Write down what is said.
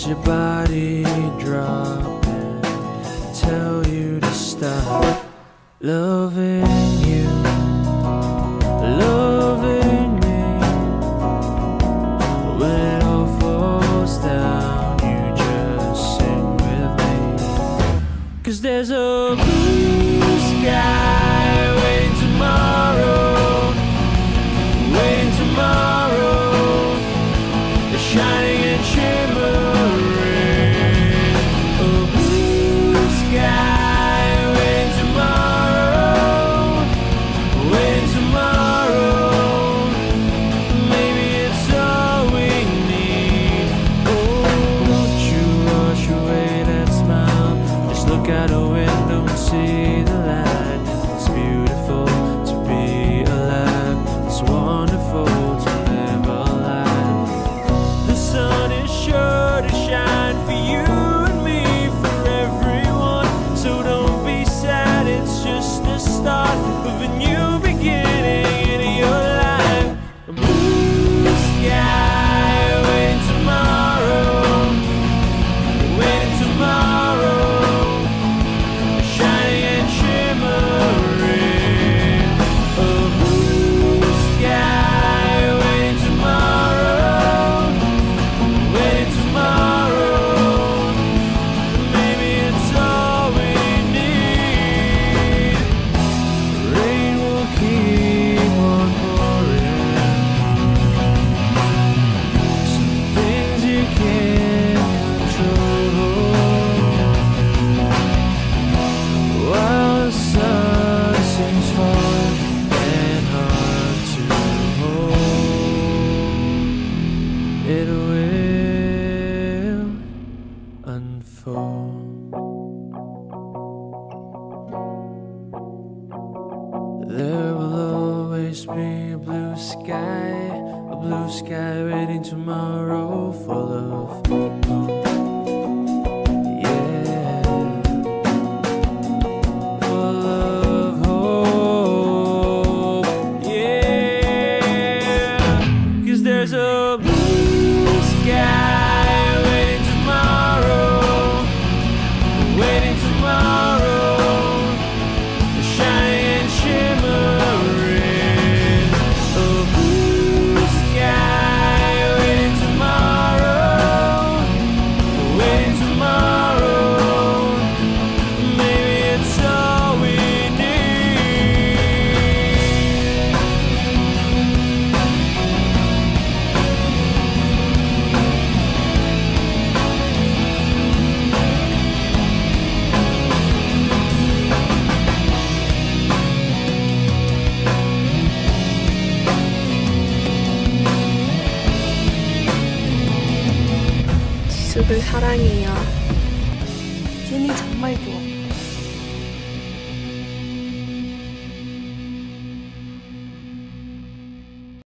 let your body drop and tell you to stop loving you, loving me. When it all falls down, you just sing with me. 'Cause there's a blue sky waiting tomorrow, waiting tomorrow, shining and shimmering. A blue sky waiting tomorrow, waiting tomorrow. Maybe it's all we need. Oh, won't you wash away that smile? Just look out a window and see the light. It's beautiful to be alive. It's wonderful to live a life. The sun is sure to shine for you and me, for everyone. So don't be sad, it's just the start of a new beginning in your life. A blue sky waiting tomorrow, waiting tomorrow, shining and shimmering. A blue sky waiting tomorrow, waiting tomorrow. Maybe it's all we need. Rain will keep on pouring. Some things you can't control. While the sun seems far and hard to hold, it will unfold. There will always be a blue sky waiting tomorrow, full of hope. Yeah, full of hope. Yeah, 'cause there's a blue sky waiting tomorrow, waiting tomorrow, shining and shimmering. A blue sky waiting tomorrow, waiting tomorrow. Maybe it's all we need. 지수들 사랑해요. 제니 정말 좋아.